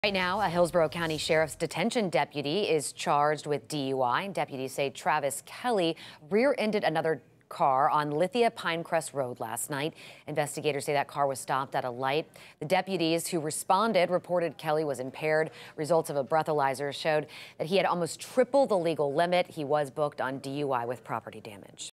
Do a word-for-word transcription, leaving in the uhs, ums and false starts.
Right now, a Hillsborough County Sheriff's detention deputy is charged with D U I. Deputies say Travis Kelley rear-ended another car on Lithia Pinecrest Road last night. Investigators say that car was stopped at a light. The deputies who responded reported Kelley was impaired. Results of a breathalyzer showed that he had almost triple the legal limit. He was booked on D U I with property damage.